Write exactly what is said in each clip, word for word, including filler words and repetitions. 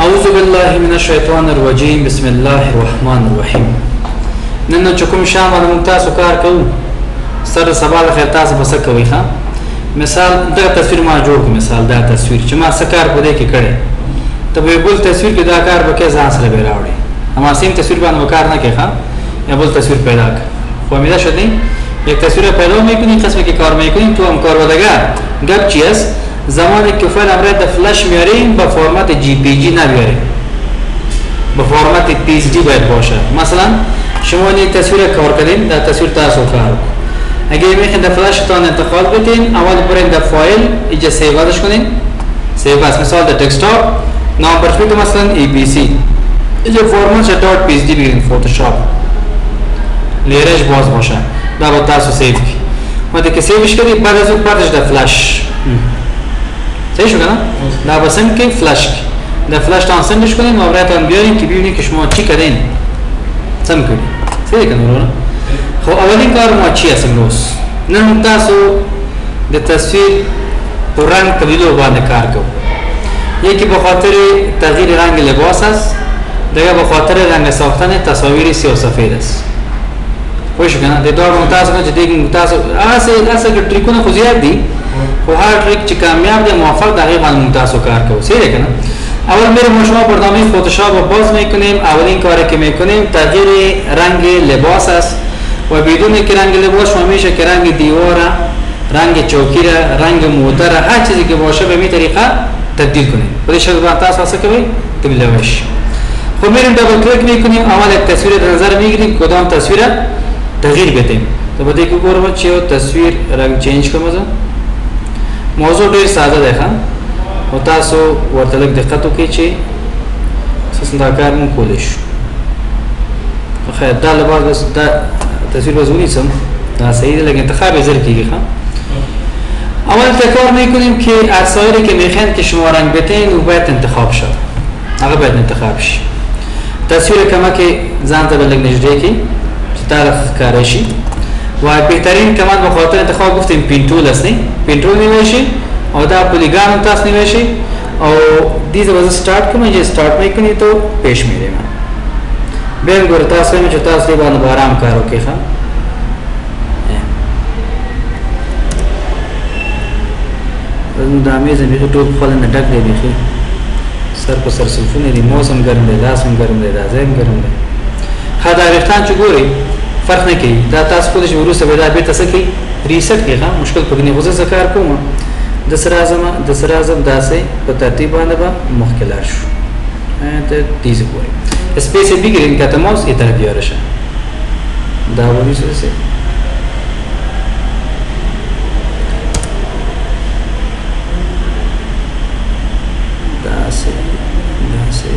اعوذ بالله من الشیطان الرجیم بسم الله الرحمن الرحیم. نن چکم شام باندې ممتاز کار کوو. سره سبا د خیر تاسو بس کوي ښا. مثال دا تصویر ما جوړ کوم، مثال دا تصویر چې ما سکار په دې کې کړي ته به بل تصویر کې دا کار وکړي ځان سره به راوړي. اما سیم تصویر باندې وکړ نه کې ښا یا بل تصویر پیدا کړ. خو امیده شدی یک تصویر پیدا میکنی قسمی که کار میکنیم تو هم کار ودگر گپ چی است؟ زمانی که فایل امره در فلش میاریم با فرمت جی پی جی نبیاریم، با فرمت پی اس دی باید باشه. مثلا شما یک تصویر کار کردین در تصویر تاسو کار اگه میخواین در فلش تان انتقال بدین اول برین در فایل اینجا سیوادش کنین، سیو از مثال در دسکتاپ نام برش مثلا ای بی سی اینجا فرمت دات پی اس دی بگیرین فوتوشاپ لیرش باز باشه دا با تاسو سیو کی وقتی که سیوش کردی بعد از اون پردش در فلش صحیح شو کنه؟ دا با سند که فلش کی در فلش تان سندش کنیم و برایتان بیاریم که ببینید که شما چی کردین سم کردین صحیح کنه رو نه؟ خب اولین کار ما چی هست امروز؟ نن تاسو در تصویر پر رنگ تبدیل و باندې کار کو. یکی بخاطر تغییر رنگ لباس است، دیگه بخاطر رنگ ساختن تصاویر سیاه و سفید است. خوش کنه د دوه ممتاز نه چې دغه ممتاز اسه اسه د ټریکونه خو زیات دي خو هر ټریک چې کامیاب دی موفق دغه باندې ممتاز کار کوي صحیح کنه. اول میره ما شما برنامه فتوشاپ رو باز میکنیم. اولین کاری که میکنیم تغییر رنگ لباس است و بدون که رنگ لباس شما میشه که رنگ دیوار، رنگ چوکی را، رنگ موتر، هر چیزی که باشه به این طریقه تبدیل کنیم. ولی شاید بعد تاسو واسه کوي تبدیلش. خب میریم دبل کلیک میکنیم. اول یک تصویر در نظر میگیریم کدام تصویر تغییر بدیم. تو بده که گورم چیو تصویر رنگ چینج کوم زه. موضوع ډیر ساده ده ښا. او تاسو ورته لږ دقت وکړئ چې څنګه دا کار مو کولی شو. خیر دا لپاره دا تصویر وزونی سم دا صحیح ده لیکن انتخاب یې زر کیږي ښا. اول کار میکنیم که عکسایی که میخواین که شما رنگ بدین او باید انتخاب شد. هغه باید انتخاب شي. تصویر کما که ځان ته بلګ نږدې کی تعرف کارشی و بهترین کمان به خاطر انتخاب گفتیم پین تول است نه پین تول نمیشه او دا پلیگان تاس نمیشه او دیز واسه استارت کوم یه استارت میکنی تو پیش میره من بهم ګور تاسو مې چې تاسو باندې آرام کار وکړئ ښا. دا مې زموږ ټول خپل نه ډک دی بيخي سر په سر سلفونه دي موسم ګرم دی لاس هم ګرم دی راځم ګرم دی خدا غفتان چې ګوري فرق نه کوي دا تاسو خودش ورسره به دا به تاسو کې ریسټ کیږي مشکل پګنی غوځه ذکر کوم د سر اعظم د سر اعظم داسې په ترتیب باندې به مخکلار شو ته تیز ګوري سپیس بګرین کته موس ای طرف یاره شه دا ونی سره داسې داسې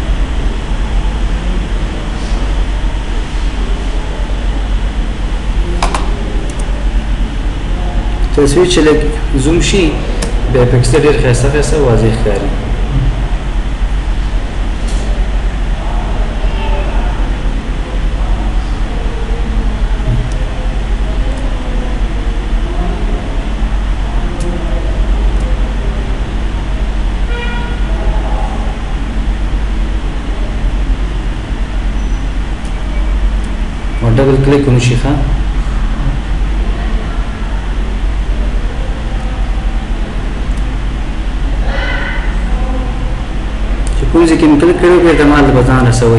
تصویر چې لږ زوم شي بیا پکسته ډېر ښایسته ښایسته واضح ښکاري. او ډبل کلیک ونشي ښه کوم ځکه مکل کړو به د مال بزانه سوي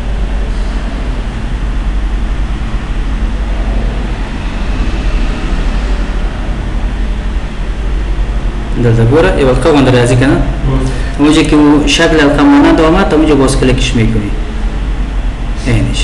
دا زګوره یو قوم درازي کنه موږ کې شکل القمانه دوامه ته موږ بوس کلیک شمه کوي اینش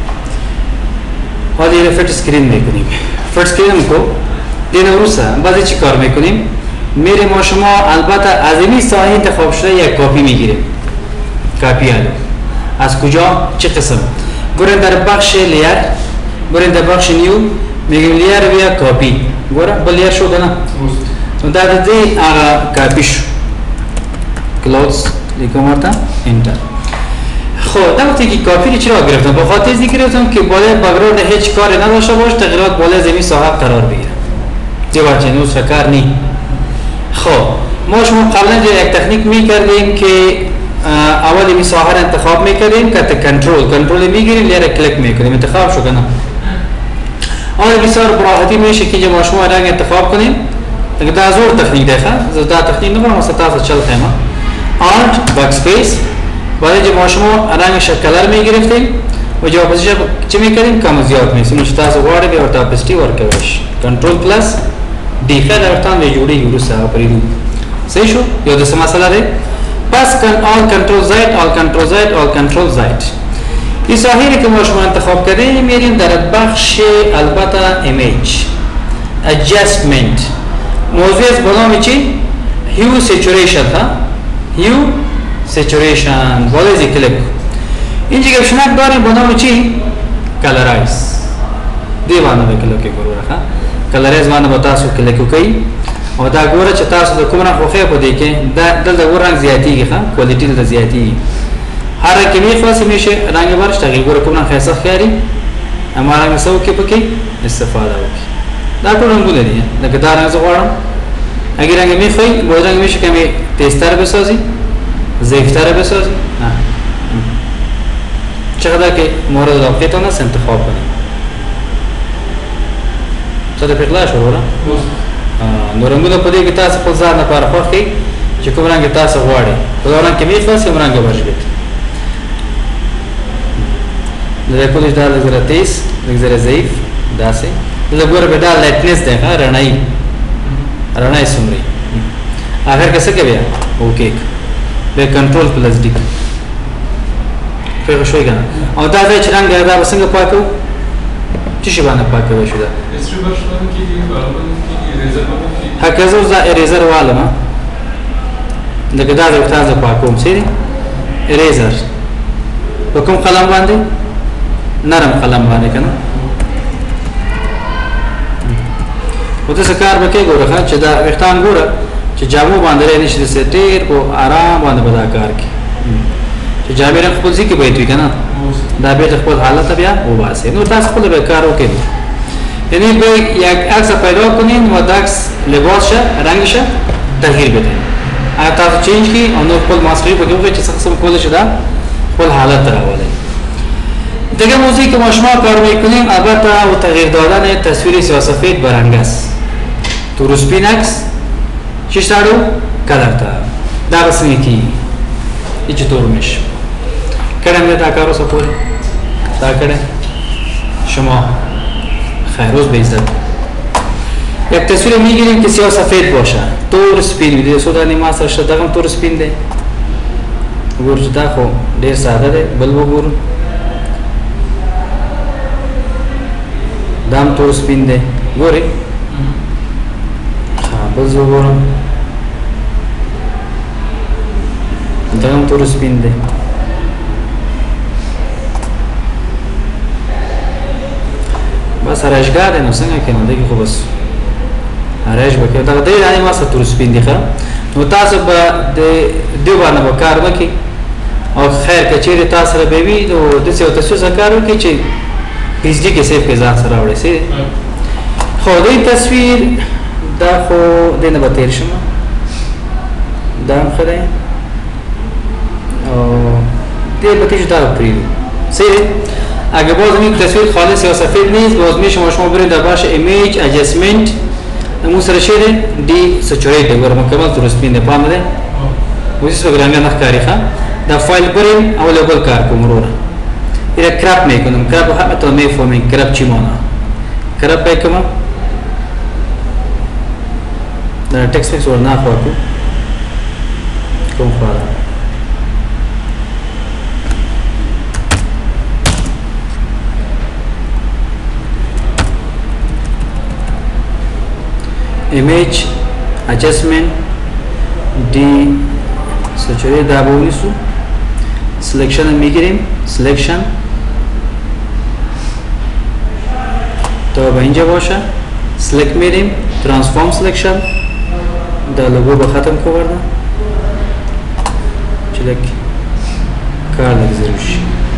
هذه رفت اسکرین میکنیم. فرد اسکرین کو دینا روسا بعضی چی کار میکنیم میریم ما شما البته از این سایه انتخاب شده یک کپی میگیریم. کپی الو از کجا چه قسم برین در بخش لیر برین در بخش نیو میگیم لیر بیا کپی گوره با لیر شو کنه در دی آقا کپی شو کلوز لیکم ورطا انتر. خب در وقتی که کپی رو چرا گرفتم با خاطر ازی گرفتم که بالای بگراد هیچ کاری نداشته باش تغییرات بالای زمین صاحب قرار بگیره دیوار چنین اون کار نی. خب ما شما قبلا یک تکنیک می کردیم که اول می ساحه انتخاب میکردیم که کنترل کنترل میگیریم لیره کلیک میکنیم انتخاب شو کنه. آن بسیار براحتی میشه که ما شما رنگ انتخاب کنیم. دیگه دا زور تکنیک ده خا دا تکنیک نمی‌کنم واسه تاسو چل خیمه alt backspace بعد جب ما شما رنگ کلر میگرفتیم و جواب ازش چه میکردیم کم زیاد میسیم چه تاسو غواړئ به ورته اپسټي ورکوي کنټرول پلس D خیر ارتان به جوړي یو سره پریدو صحیح شو یو د سم مسله ده پس کن all control z all control z all control z این ظاهری که ما شما انتخاب کردیم میریم در بخش البته ایمیج adjustment موضوع از بنام چی hue saturation ها hue saturation بازی کلیک این جگه شناک داریم بنام چی colorize دیوانه به کلیک کرو رخا colorize باندې به تاسو کلیک کوي او دا ګوره چې تاسو د کوم رنګ خوښه په دې کې دا دلته ګور رنګ زیاتیږي ښه کوالټي دلته زیاتیږي هر کې می خاص میشه رنګ ورشته ګوره کوم رنګ خاصه ښکاري امره مسو کې پکې استفاده وکړي دا ټول رنگونه دي لکه دا رنګ زغړم اگر رنگ می خوې ګور رنگ میشه کمی تیزتر بسازي ضعیفتر بسازي ها چقدر که مورد علاقتون است انتخاب کنید څه د پخلا شو وره نو رنگونه په دې کې تاسو په ځان لپاره خوښي چې کوم رنګ تاسو غواړئ په دا رنګ کې می خاص کوم رنګ ورشي د ریکورډ دا لږه تیز لږه ضعیف داسې د ګور په دا لایټنس ده ها رڼای رڼای سمري اخر کیسه کې بیا اوکے به کنټرول پلس ډی په شوي کنه او دا د رنګ دا وسنګ پاکو چې شی باندې پاکو شو دا هکذا زه اریزر والم دغه دا د تاسو پاکوم سری اریزر په کوم قلم باندې نرم قلم باندې کنه وته سکار وکي ګوره چې دا وختان ګوره چې جامو باندې نشي ستیر او آرام باندې بدا کار کی چې جامې رنگ خپل ځکه به وي کنه دا به خپل حالت بیا و باسي نو تاسو خپل به کار وکړئ یعنی به یک عکس پیدا کنین و عکس لباس شه رنگ شه تغییر بدین اگه تاسو چینج کی او نو خپل ماسټری په کې چې څه قسم کول شي دا خپل حالت راولئ دیگه موضوعی که ما شما کار میکنیم البته و تغییر دادن تصویر سیاه‌سفید به رنگ است تو روسپین عکس چیش دارو کلر تا دا بس نیکی این چطور میشه کردم یه تا کارو سپوری تا کرده شما خیروز بیزد یک تصویر میگیریم که سیاه سفید باشه تور سپین میده سودانی ما سرشت دقم تور سپین ده گور چطا خو دیر ساده ده بل بگور دام تور سپین ده گوری بل بگورم دقم تور سپین ده بس هرشگاه ده نو څنګه کنه دغه خو بس هرش وکړه دا د یعنی ما ستور سپین دي نو تاسو به د دی باندې وکړ وکي او خیر کچېره تاسو سره به وي نو د څه تاسو سره کار وکړي چې پیس ډي کې سیف کې ځان سره وړي سي خو دې تصویر دا خو د نه به تیر شمه دا خره او دې به تاسو دا پریدو سي اگه باز این تصویر خالص یا سفید نیست باز می شما شما برید در بخش ایمیج ادجستمنت امون سر شده دی سچوریت اگر مکمل درست بینده پام ده ویسیس بگرانگه نخکاری خواه در فایل بریم اول اول کار کن مرورا ایره کرپ میکنم کرپ همه تا میفهمین کرپ چی مانا کرپ بیکم در تکس میکس ور نخواه کن کم خواه image adjustment دی سچوری دا بونیسو selection میگیریم selection تو به اینجا باشه select میریم transform selection دا لوگو با ختم کردن چلک کار لگزیروش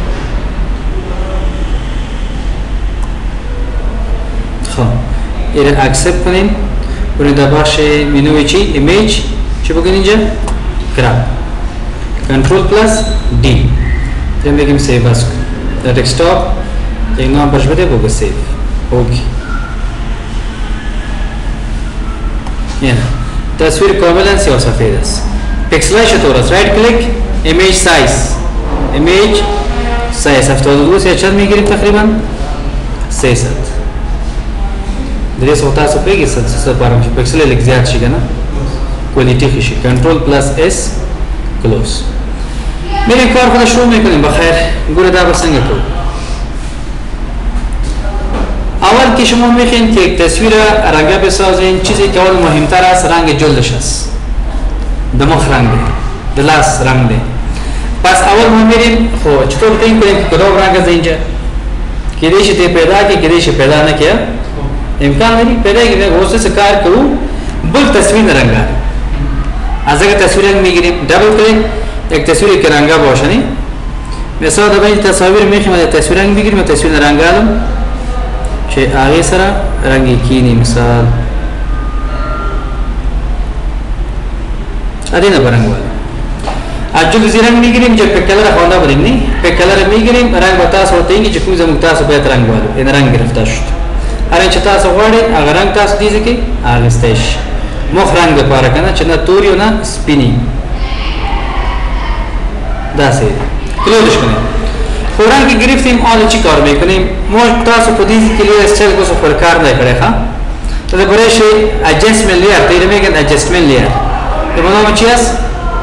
خب ایره accept کنیم برای در بخش منوی چی ایمیج چی بگن اینجا کرپ control plus D then we can save as the desktop then now brush bade boga save okay yeah tasveer covalence और सफेद pixelation तो right click image size image size افترضوا سيشن میگیریم تقریبا سیصد درس وقتا سو پیگی ست ست بارم پکسل لگ زیاد شي کنه کوالیتی خشي کنټرول پلس اس کلوز میرے کار خود شروع میکنیم بخیر ګوره دا به څنګه کوو اول که شما میخواین که یک تصویر رنگه بسازین چیزی که اول مهمتر است رنگ جلدش است دماغ رنگ ده دلاس رنگ ده پس اول ما میریم خب چطور تعیین کنیم که کدام رنگ از اینجا کدیش تی پیدا کی کدیش پیدا نکیا امکان نہیں پیدا کی غصے سے کار کروں بل تصویر رنگا از اگر تصویر میگیریم ڈبل کلیک یک تصویر که رنگا باشنی مثلا د باندې تصاویر میخوام د تصویر رنگ بگیریم تصویر رنگ الم چې هغه سره رنگ کینی مثال ادینه برنگ والا اجل زیرنگ میگیریم چې په کلر خونده بریم په کلر میگیریم رنگ وتا سو ته چې کوم زموږ تاسو به رنگ والو ان رنگ گرفته شد هر چې تاسو غواړئ هغه رنگ تاسو دیږي کې هغه استیش مخ رنگ لپاره کنه چې نه توري او نه سپینی دا سه کلوش کنه خو رنگ گرفتیم آل چی کار میکنیم ما تاسو په دې کې لیه استل کو سو پر کار نه کړی ښا ته برای شي اډجستمنت لیر ته میگن اډجستمنت لیر ته مونږ چی اس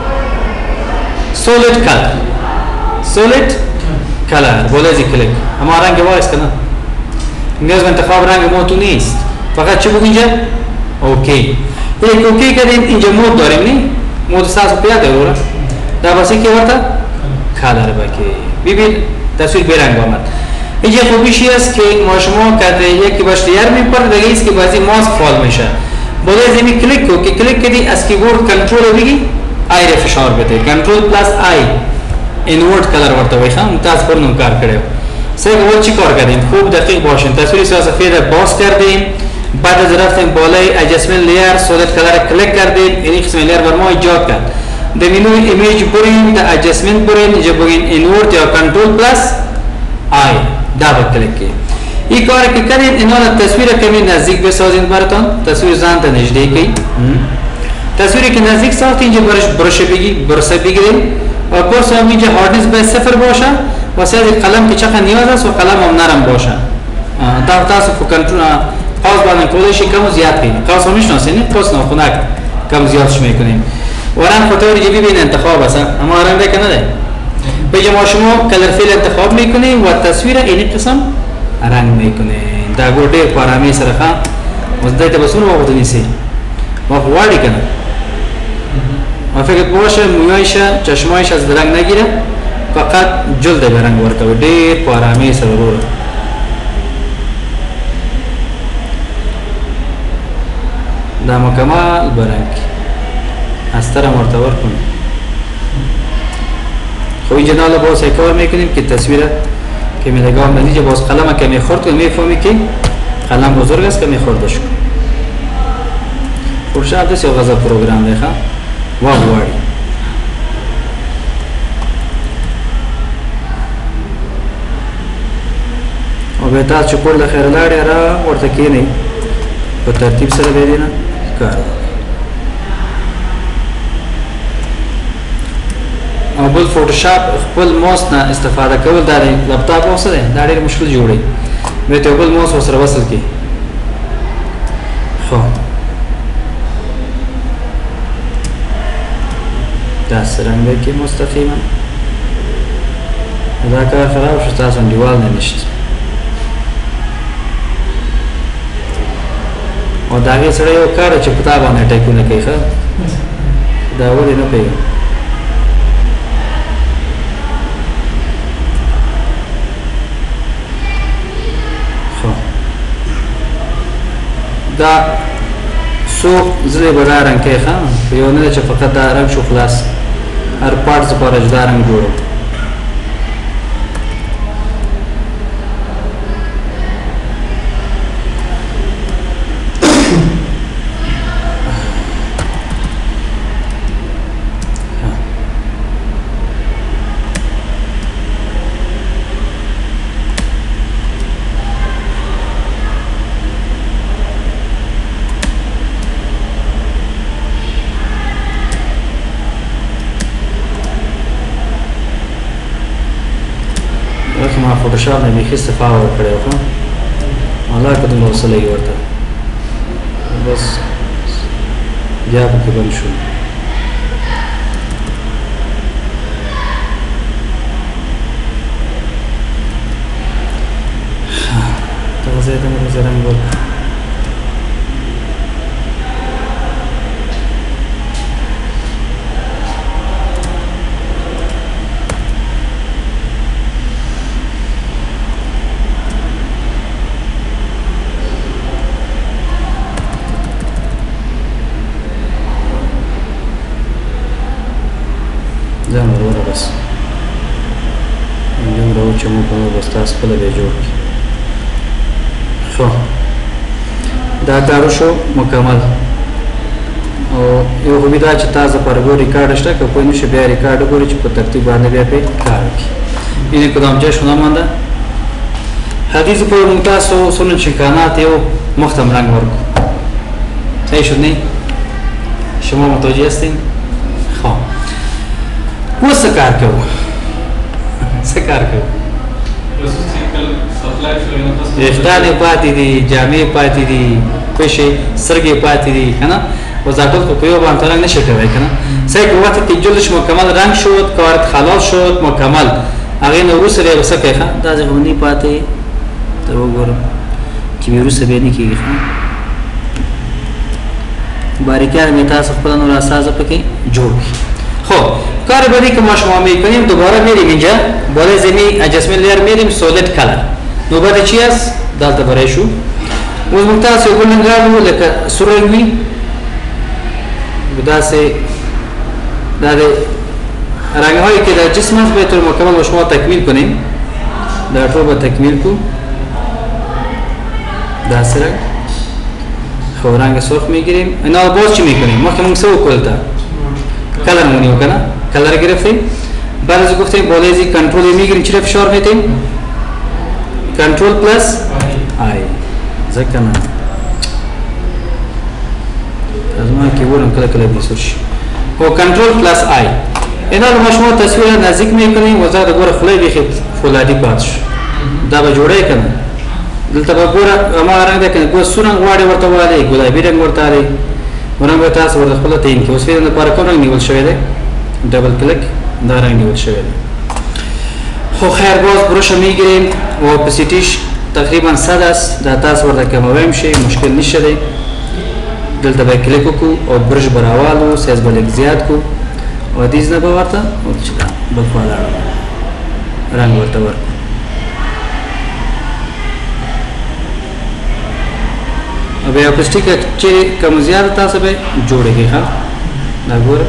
solid color solid color بوله زی کلیک اما رنگ وایس کنه نیاز به انتخاب رنگ ما تو نیست فقط چی بگو اینجا اوکی یک اوکی کردیم اینجا مود داریم نی مود ساز پیاده رو در باسی که ورطه کالر باکی ببین تصویر برنگ آمد اینجا خوبیشی است که ما شما کرده یکی باش لیر میپرد دیگه ایست که بازی ماسک فال میشه بوله زی کلیک کو که کلیک کردی از کیبورد کنترل بگی آی ر فشار بده کنټرول پلس آی انورد کلر ورته وای خام ممتاز پر نو کار کړو سه ول چی کار کردیم خوب دقیق باشین تصویر سفید باز کردیم بعد از رفتیم بالای اجسمنت لیر سولید کلر کلیک کردیم این قسم لیر بر ما ایجاد کرد د مینو ایمیج برین د اجسمنت برین جو بگین انورد یا کنټرول پلس آی دا به کلیک کی این کار که کردیم اینا تصویر کمی نزدیک بسازین براتون تصویر ځان ته نږدې کی تصویری که نزدیک ساخت اینجا برش برشه بگی برسه بگیریم و برسه هم اینجا هاردنس باید صفر باشه و سیاد قلم که چقدر نیاز است و قلم هم نرم باشه تا تاسو فو کنترول قوس باندې کولشی کم و زیاد کنیم قوس هم میشناسین قوس نو خنک کم زیادش میکنیم و رنگ خطوری جبی بین انتخاب است اما رنگ ده کنه ده بیجا ما شما کلر فیل انتخاب میکنیم و تصویر اینی قسم رنگ میکنیم دا گوده پارامی سرخان وزده تبسون و وقت نیسی ما خواری کنه ما فکر باشه مویایشه چشمایش از رنگ نگیره فقط جلد به رنگ ورکه و دیر په آرامی سره وروره دا مکمل برنگ استرم ورته ورکن خب اینجا نالا باز کار میکنیم که تصویر که میدگاه نتیجه باز قلم که میخورد که میفهمی که قلم بزرگ است که میخوردش کن خورشاب دست یا غذا پروگرام دیخوا واغ واری و بیتا چکور لخیر لاری را ورتکی نی په ترتیب سره بیدینا کار او بل فوتوشاپ خپل ماوس نه استفاده کول دا لپټاپ اوسه ده دا ډېر مشکل جوړي مې ته بل ماوس سره وصل کی خو دا سرنگه که مستقیما دا کار خراب شد تاسو دیوال نمیشت او داغه سره یو کار چې پتا باندې ټیکونه کوي ښه دا ولې نه پیږي خو دا سو زری بلا رنگ کې ښه یو نه چې فقط دا رنگ شو خلاص هر پارټ لپاره جدا رنگ جوړو ما فوټوشاپ نه بیخي استفاده وکړی خو الله که دومره وسه لګي ورته بس بیا پکې بند شو دغه ځای ته مې داسې رنګ ورکړ ځان وروره بس دومره وچمو که نو بس تاسو خپله بیا جوړ کړي ښه دا کار وشو مکمل او یو خوبي دا چې تاسو لپاره ګور ریکارډ شته که پوه نه شئ بیا ریکارډ وګورئ چې په ترتیب باندې بیا پرې کار وکړي این کدام شونامانده حدیث پر موږ تاسو سنن شکانات یو مختم رنگ ورکو صحیح شد نه شما متوجه هستین خب و څه کار کوو څه کار کوو ویښتان یې پاتې دي جامې پاتې دي پوه شئ سترګې پاتې دي که نه اوس دا ټول خو په یو باندې رنګ نشي کوی که نه صحیح که وقتی که جلدش مکمل رنگ شد کارت خلاص شد مکمل هغې نه وروسته بیا به څه کوي ښه دا ځای خو نه پاتې ته وګورم چې بیا وروسته بیا نه کېږي ښه باریکیان مې تاسو خپله نور اساسه پکې جوړ کړي خب کار بعدی که ما شما میکنیم دوباره میریم اینجا بالای زمین ادجستمنت لیر میریم سولید کلر نوبت چی است دالتا برای شو اون ممتاز یو گل رنگو لکه سور رنگوی دا سه دا ده رنگ هایی که در جسم هست به طور مکمل با شما تکمیل کنیم در طور با تکمیل کو دا سه رنگ خب رنگ سرخ میگیریم اینا باز چی میکنیم ما که ممسه و کلتا کلر مونیو کنه کلر گرفتیم بعد از گفتیم بالای زی کنترل میگیریم چرا فشار میتیم کنترل پلس آی زکنه از ما کیبورد کلا کلا بیسوش و کنترل پلس آی اینا رو ما شما تصویر نزدیک میکنیم و زاد گور خلای بخید فولادی پاتش دا به جوړه کنه دلته به ګور ما رنگ ده کنه ګور سورنګ واړې ورته والی ګلابي رنگ ورته والی ورنګ به تاسو ورته خپل تعین کې اوس ویل نه پاره کوم رنگ نیول شوی دی ډبل کلیک دا رنگ نیول شوی دی خو خیر باز بروش میگیریم و اپسیتیش تقریبا صد است دا تاسو ورته کمویم شي مشکل نشه دی دلته به کلیک وکړو او برش براوالو سایز به لږ زیات کو او دیز نه به ورته او چې دا بل خوا لاړو رنګ ورته ورکړو अब ये अपस्टिक अच्छे कम ज़्यादा सब है जोड़ेंगे हाँ नागुर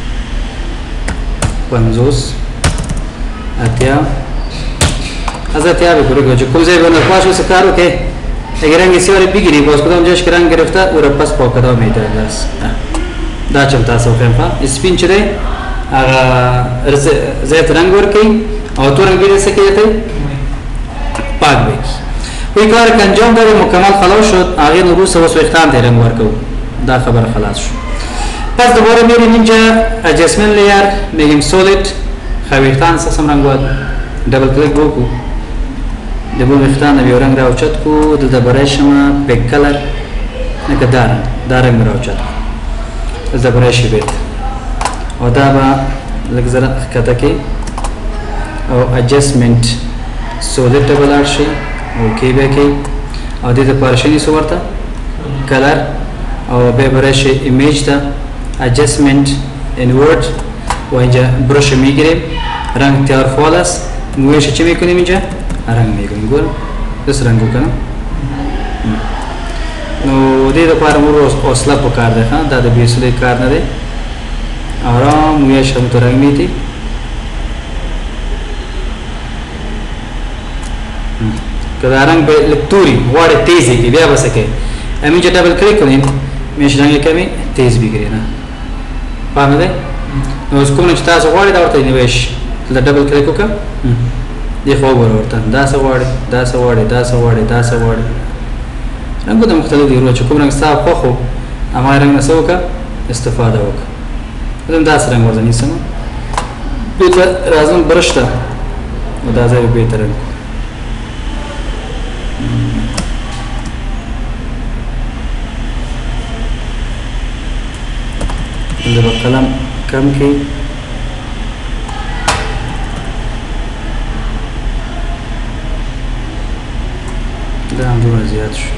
पंजोस अत्या आज अत्या भी करेंगे जो कुछ ज़्यादा ना पास उसे कारो के अगर हम इसी वाले बिगड़ी बस को तो हम जैसे करांगे रफ्ता और अपस पॉकेट में इधर बस दा चलता है सब फैमिली इस पिन चले अगर ज़्यादा रंग वर्की और तो रंग भी जैसे क्या थे पाक बेच وی کار که انجام داره مکمل خلاص شد آغیر نروس و سویختان تیرنگ ورکو دا خبر خلاص شد پس دوباره میریم اینجا ادجستمنت لیر میگیم سولید خویختان سسم رنگ ود دبل کلیک بکو دبل ویختان بیو رنگ راو چد کو دلتا برای شما پیک کلر نکه دارنگ دارنگ راو چد کو دلتا برای شی بیت و دا با لگزر اخکتا که او ادجستمنت سولید دبل آرشی اوکی به کی او دې ته پارشنی سو ورته کلر او به برش ایمیج ته ادجستمنت انورد و اینجا برش میگیریم رنگ تیار فعال است مویش چی میکنیم اینجا رنگ میگیریم ګور دس رنگ وکنه نو دې لپاره موږ اوسلا په کار ده ها دا د بیسلې کار نه دی آرام مویش هم تر رنگ میتی کدا رنگ به لکتوری واړه تیزی کی بیا وسکه امین چې ډبل کلیک کړئ مې شرنګ کمی تیز بګری نه پام ده نو اس کوم چې تاسو غواړئ دا ورته نیوش دا ډبل کلیک وکړه دی خو ورته دا څه غواړئ دا څه غواړئ دا څه غواړئ دا څه غواړئ رنګ د مختلف دی ورو چې کوم رنگ صاحب خو خو اما رنگ نه سوکا استفاده وکړه زم دا څه رنگ ورته نیسم بیت راځم برشته او دا ځای به تر دلته به قلم کم کړي دا هم دومره زیات شو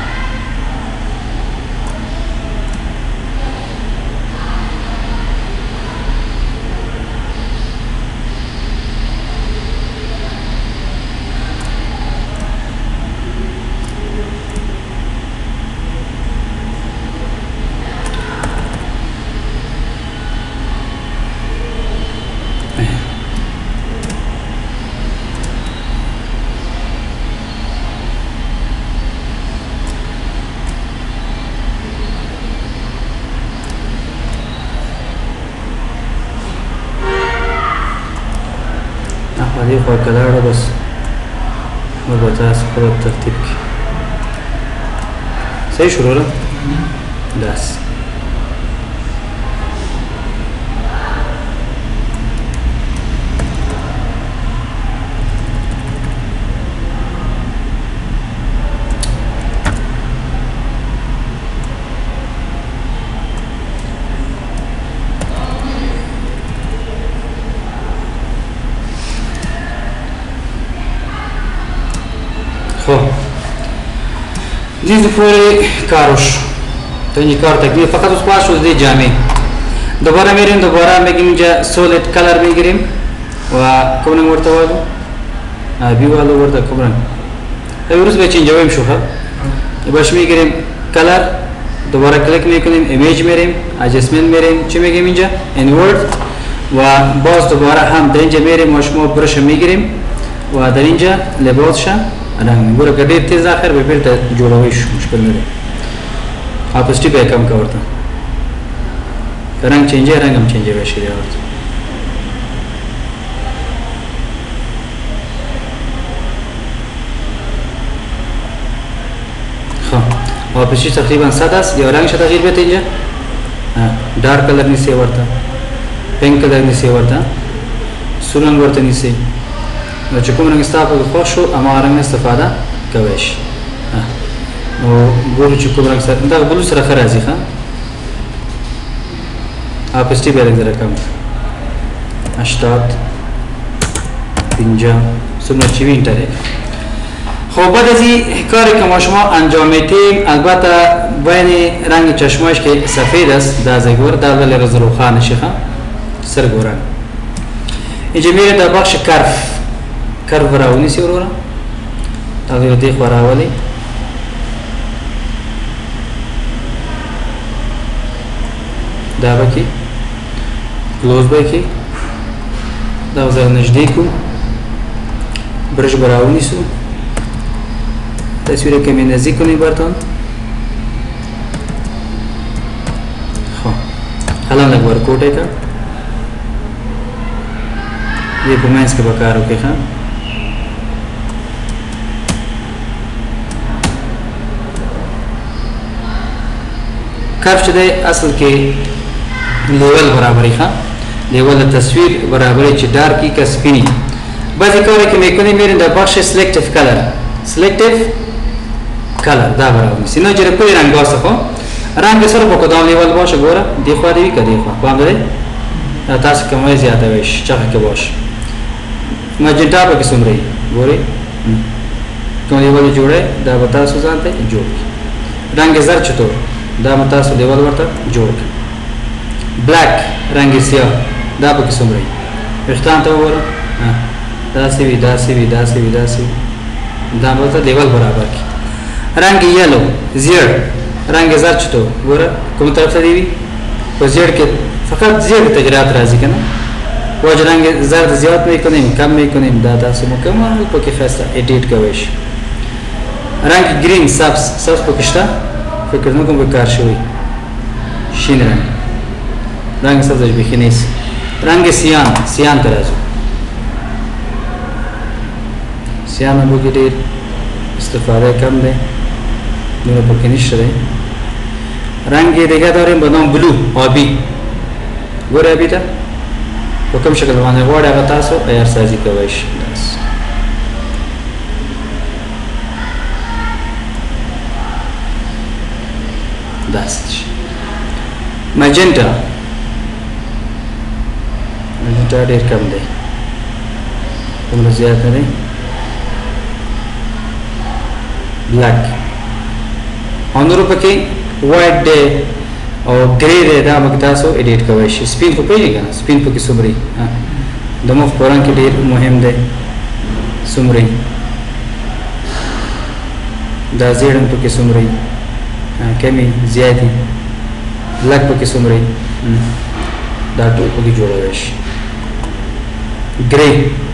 دې خوا که لاړه بس موږ به تاسو خپله ترتیب کړي صحیح شو وروره داسې دې پورې کار وشو ته یې کار تکلیف فقط اوس پاس شو دې جامې دوباره میریم دوباره میگیم اینجا سولید کلر میگیریم و کونه ورته وایو ابي والو ورته کومن ایروس به چنجویم شو ها باش میگیریم کلر دوباره کلیک میکنیم ایمیج میریم ادجستمنت میریم چی میگیم اینجا انورد و باز دوباره هم در اینجا میریم و شما برش میگیریم و در اینجا لباسش رنگ میگوره که ډیر تیز اخر به بیرته جوړوي شو مشکل نه دی اپسټي به کم کا ورته رنگ چینج رنگ هم چینج وشي دی ورته خب اپسټي تقریبا ساده است یا رنگ شته تغییر به اینجا ډارک کلر نیسی ورته پینک کلر نیسی ورته سورن ورته نیسی نو چې کوم رنګ ستاسو خوښ شو اما رنګ استفاده کوئ شي نو ګورو چې کوم رنګ سره دا بلو سره ښه راځي ښه اپسټي به لږ کم هشتاد پنجاه څومره چې وي انټر خب بعد از این کاری که ما شما انجام میدیم البته بین رنگ چشماش که سفید است در زگور در ولی رزروخان شیخه سرگورن اینجا میره در بخش کرف کرف راونی سی ورورا تغییر دیخ براولی دا بکی کلوز بکی دا وزر نجدیکو برش براونی سو تصویر کمی نزدیک کنی برتون خب حالا لگ ورکوٹ ہے کا یہ پومینس کے بکاروں کے خان کرف چده اصل کے لیول برابری خان لیول تصویر برابری چه دارکی کا سپینی بعضی کاری که میکنی میرین در بخش سلیکتیف کلر سلیکتیف کلر دا برابر نیست اینا جره کوئی رنگ واسه خو رنگ سره په کدام لیول باشه ګوره دی خو دی کدی خو پام لري تاسو کومه زیاته ویش چاخه کې باشه ماجنټا په قسم رہی ګوري کوم لیول جوړه دا بتا سو ځانته جوړ رنگ زر چطور دا متا سو لیول ورته جوړ بلیک رنگ سیاه دا په قسم رہی وختان ته وره دا سی وی دا سی وی دا سی وی دا سی دا متا لیول برابر کی رنگ یلو زیړ رنگ زرد چطور ګوره کوم طرف ته دی په زیړ کې فقط زیړ تغیرات راځي کنه وجه رنگ زرد زیات می کنیم کم می کنیم دا تاسو مکمل پکې خاصه ایډیټ کوئ رنگ گرین سبز سبز پکې شته فکر نه کوم به کار شوی شین رنگ رنگ سبز به خنیس رنگ سیان سیان ترازو سیان به ډېر استفاده کم ده نور پکې نشته دی رنگ یې دیگه داریم به نام بلو آبی ګوره آبی ته په کوم شکل باندې غواړئ هغه تاسو عیارسازي کوئ شئ داسې ماجنټا دا ډیر کم دی دومره زیات نه دی بلیک او نورو پکې وایټ دی او ګری دی دا به تاسو ایډیټ کوئ شي سپین خو پوهېږئ که نه سپین پکې څومره د مخ په رنګ کې ډېر مهم دی څومره دا زیړ هم پکې څومره کمې زیاتې لږ پکې څومره دا ټول پکې جوړولی شي ګری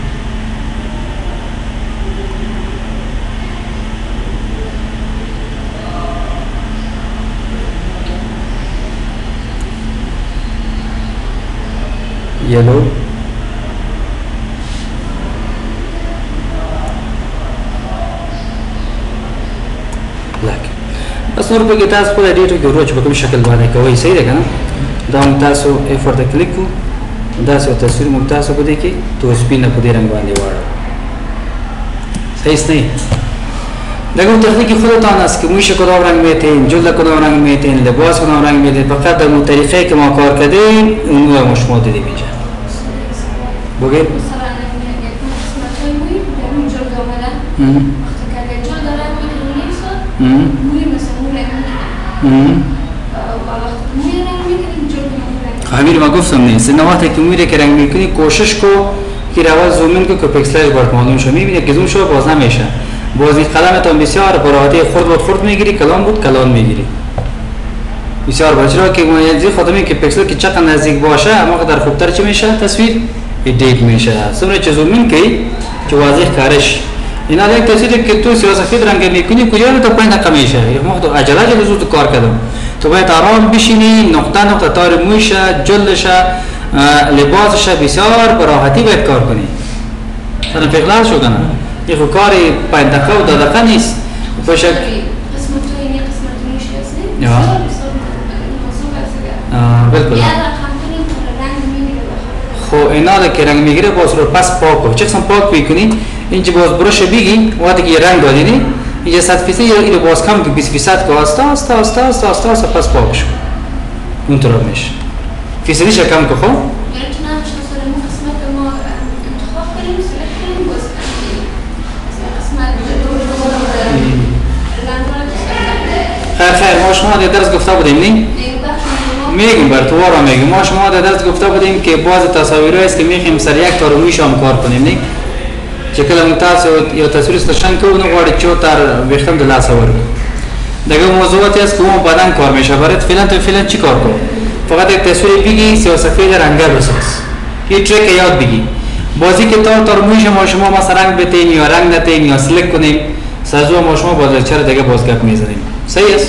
yellow black بس نور پکې تاسو په دې ټکو کې په کوم شکل باندې کوي صحیح ده کنه دا موږ تاسو افور ته کلیک کو دا څه تصویر موږ تاسو په دې کې تو سپینه په دې رنگ باندې واړو صحیح نه देखो तकनीकी खुद होता है कि मुझे कदम रंग में थे जुल्ला कदम रंग में थे लिबास कदम रंग में थे फकत दम तरीक़े के मौक़ार कदे उन्हें मशमूल दे दीजिए बोगे हमीर मगुफ समझे सिनेमा थे कि मुझे के रंग में कितनी कोशिश को कि रावत ज़ूमिन को को पिक्सेल बढ़ मालूम शमी भी किस्म शो बाज़ा मेशा بازی قلم تو بسیار براحتی خرد بود خرد میگیری کلان بود کلان میگیری بسیار با چرا که مایزی خودمی که پیکسل که چقدر نزدیک باشه اما قدر خوبتر چی میشه تصویر ایدیت میشه سمره چه زومین کی چه واضح کارش اینا یک تصویری که تو سیاسفید رنگ میکنی کجا تو پنج دقیقه میشه یک وقت عجله جلو زود کار کردم تو باید آرام بشینی نقطه نقطه تار موشه جلشه لباسش بسیار براحتی باید کار کنی سر فکر شو کنه یه کاری پنج دقیقه و دو دقیقه نیست باشه قسمت تو اینی قسمت میشه است یا بالکل خو اینا که رنگ میگیره باز رو پس پاک کن چه پاک میکنی اینجا باز بروش بگی وقتی که رنگ دادینی اینجا صد فیصد یا اینو باز کم که بیست فیصد که آستا آستا آستا آستا آستا آستا پس پاک شو اونطور میشه فیصدیش کم که خو خیر خیر ما شما در درس گفته بودیم نی؟ میگیم بر تو را میگیم ما شما در درس گفته بودیم که باز تصاویری است که میخیم سر یک تار مویش هم کار کنیم نی؟ چه کلا ممتاز یا تصویر استشان که اونو غاڑی چو تر ویختم دل آسور دیگه موضوعاتی است که اون بدن کار میشه برات فعلا تو فعلا چی کار کن فقط یک تصویر بگی سیاه سفید رنگه بساز یه تریک یاد بگی بازی که تار تار مویش ما شما مثلا رنگ بتیم یا رنگ نتیم یا سلک کنیم سازو ما شما باز چرا دیگه باز گپ میزنیم صحیح است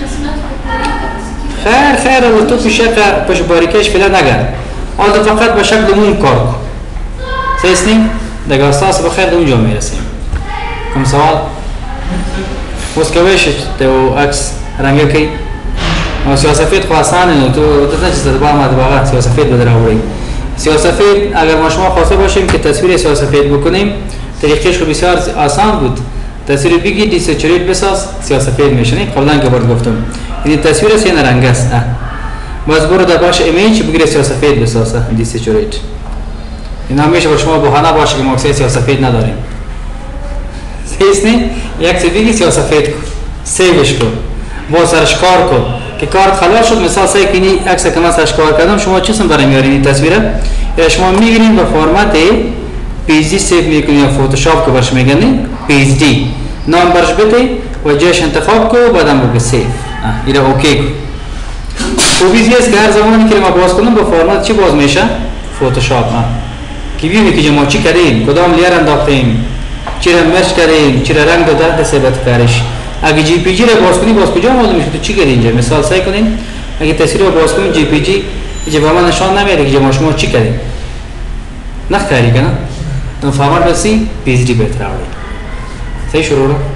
خیر خیر و تو پیش پش باریکش فعلا نگر آن فقط به شکل اون کار کن صحیح است نیم دیگه اساس بخیر اونجا میرسیم کم سوال بس که ویش تو عکس رنگه کی و سیاسفید خو آسانه تو تو نچ زد با ما دباغه سیاسفید بدر آوری سیاسفید اگر ما شما خواسته باشیم که تصویر سیاسفید بکنیم طریقش خو بسیار آسان بود تصویر بگی دیسچوریت بساز سیاسفید میشه نه قبلا که برد گفتم این تصویر سین رنگ است باز برو در باش ایمیج بگیری سیاسفید بسازه دیسچوریت این همیشه با شما بهانه باشه که ما سیاسفید نداریم صحیح نه یک چیز بگی سیاسفید کن سیوش کن با سرش کار کن که کارت خلاص شد مثال سعی کنی عکس که من سرش کار کردم شما چی سم برای میارین این تصویره یا شما میگیرین به فرمت پی ایچ دی سیو میکنی یا فوتوشاپ که برش میگنی پی ایچ دی نام برش بده و جایش انتخاب کو بعدم بگه سیو ایره اوکی کو خوبی است که هر زمانی که ما باز کنم به فرمت چی باز میشه فوتوشاپ که ببینید که ما چی کردیم کدام لیر انداختیم چرا مرچ کردیم چرا رنگ داده ثابت کارش اگه جی پی جی رو باز کنی باز کجا معلوم میشه تو چی کردین اینجا مثال سعی کنین اگه تصویر رو باز کنین جی پی جی اینجا به من نشان نمیده که ما شما چی کردین نخکاری کنه تو فهمت بسی پی ایچ دی بهتر آوری صحیح شروع رو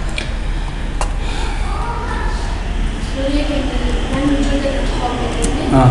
آه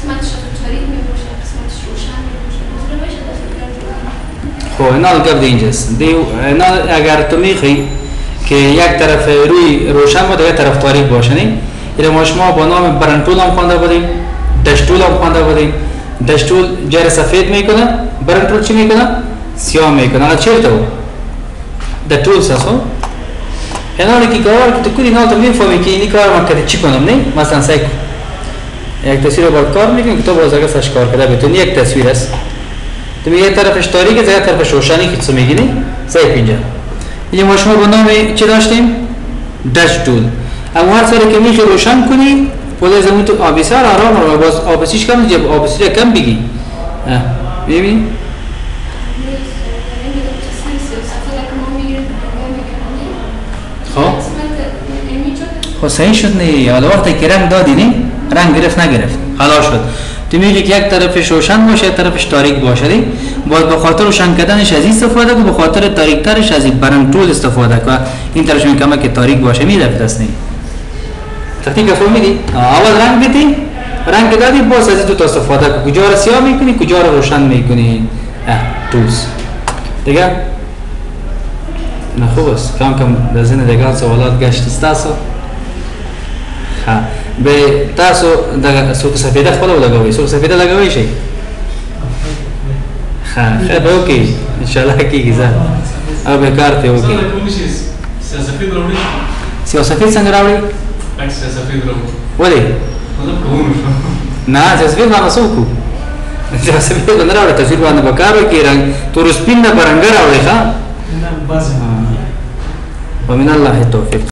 خب اینا گفت اینجاست دیو اینا اگر تو میخوای که یک طرف روی روشن و دیگه طرف تاریک باشه نه اینا ما شما با نام برنتول هم خوانده بودیم دشتول هم خوانده بودیم ډش ټول جره سفید مې کنه برن ټول چې مې کنه سیاه مې کنه چیرته و د ټول ساسو هنالي che cavallo che quindi noto mi fa che ni کار ما چی کنم نه مثلا سعی یک تصویر با کار میکنی که تو باز اگه سش کار کرده بتونی یک تصویر است تو یه طرفش تاریکه زیاد طرفش روشنی که تو میگینی سعی اینجا این ما شما با نام چی داشتیم دش تول اما هر سری که میشه روشن کنی باز زمین تو آبیسر آرام رو باز آبسیش کم جب آبسی کم بگی ببین خب خب صحیح شد نه حالا وقتی که رنگ دادی نه رنگ گرفت نگرفت حالا شد تو میگی که یک طرفش روشن باشه یک طرفش تاریک باشه دی باید به خاطر روشن کردنش از این استفاده کنی به خاطر تاریک ترش از این برنگ طول استفاده کنی این طرفش میگم که تاریک باشه میرفت است نه تکنیک فهمیدی اول رنگ بدی رنگ دادی باز از این تو استفاده کنی کجا رو سیاه میکنی کجا رو روشن میکنی تولز دیگه نه خوب است کم کم در ذهن دیگر سوالات گشت است تاسو ها به تاسو د سوق سفیده خپل ولګوي سوق سفیده لګوي شي ها خیر به اوکي ان شاء الله کیږي زه او به کار ته اوکي سفید راوړي سیو سفید څنګه راوړي اکس سفید راوړي ولی نه سفید ما سوکو سفید نه راوړي تصویر باندې وکړو کې رنگ تور سپین نه برنګ راوړي ښا ومن الله التوفيق.